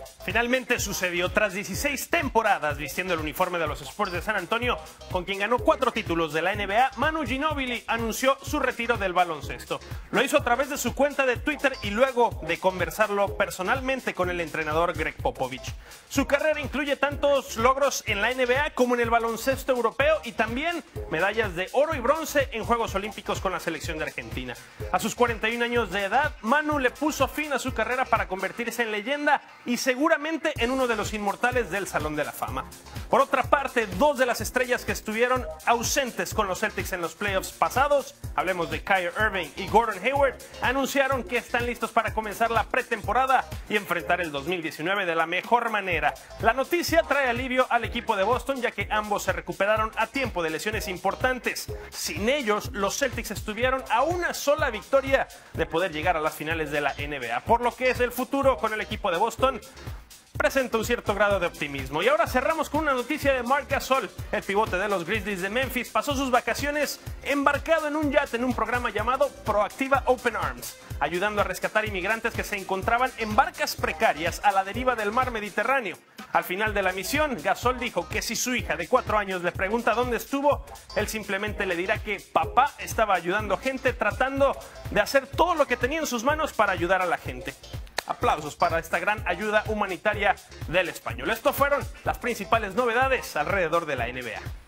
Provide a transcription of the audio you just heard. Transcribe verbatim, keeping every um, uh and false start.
Finalmente sucedió. Tras dieciséis temporadas vistiendo el uniforme de los Spurs de San Antonio, con quien ganó cuatro títulos de la N B A, Manu Ginóbili anunció su retiro del baloncesto. Lo hizo a través de su cuenta de Twitter y luego de conversarlo personalmente con el entrenador Greg Popovich. Su carrera incluye tantos logros en la N B A como en el baloncesto europeo y también medallas de oro y bronce en Juegos Olímpicos con la selección de Argentina. A sus cuarenta y un años de edad, Manu le puso fin a su carrera para convertirse en leyenda y seguramente en uno de los inmortales del Salón de la Fama. Por otra parte, dos de las estrellas que estuvieron ausentes con los Celtics en los playoffs pasados, hablemos de Kyrie Irving y Gordon Hayward, anunciaron que están listos para comenzar la pretemporada y enfrentar el dos mil diecinueve de la mejor manera. La noticia trae alivio al equipo de Boston, ya que ambos se recuperaron a tiempo de lesiones importantes. Sin ellos, los Celtics estuvieron a una sola victoria de poder llegar a las finales de la N B A, por lo que es el futuro con el equipo de Boston presenta un cierto grado de optimismo. Y ahora cerramos con una noticia de Marc Gasol. El pivote de los Grizzlies de Memphis pasó sus vacaciones embarcado en un yate en un programa llamado Proactiva Open Arms, ayudando a rescatar inmigrantes que se encontraban en barcas precarias a la deriva del mar Mediterráneo. Al final de la misión, Gasol dijo que si su hija de cuatro años le pregunta dónde estuvo, él simplemente le dirá que papá estaba ayudando gente, tratando de hacer todo lo que tenía en sus manos para ayudar a la gente. Aplausos para esta gran ayuda humanitaria del español. Estas fueron las principales novedades alrededor de la N B A.